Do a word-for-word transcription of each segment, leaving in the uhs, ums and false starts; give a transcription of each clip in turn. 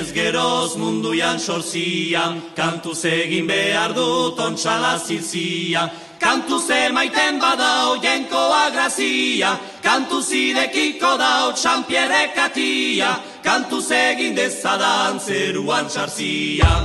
ez geroz munduan sorzian, kantuz egin behar dut ontsala zilzia. Kantuz emaiten badau jenkoa grazia, kantuz idekiko dau Jean-Pierre katia, kantuz egin dezadan zeruan txarzia.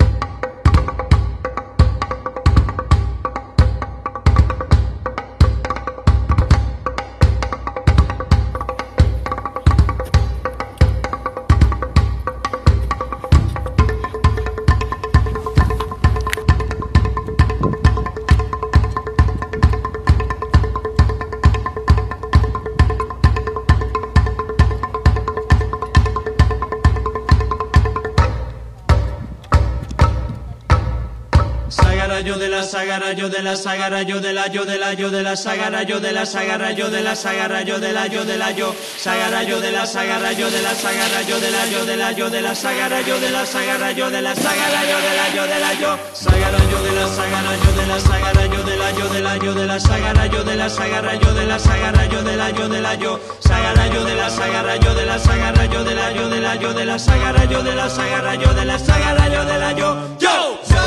Yo de la sagara, yo de la sagara, yo de la yo de la yo de la sagara, yo de la sagara, yo de la sagara, yo de la yo de la yo sagara, yo de la sagara, yo de la sagara, yo de la yo de la yo de la sagara, yo de la sagara, yo de la sagara, yo de la yo de la yo sagara, yo de la sagara, yo de la sagara, yo de la yo de la yo de la sagara, yo de la sagara, yo de la sagara, yo de la yo de la yo sagara, yo de la sagara, yo de la sagara, yo de la yo de la yo de la sagara, yo de la sagara, yo de la sagara, yo de la yo yo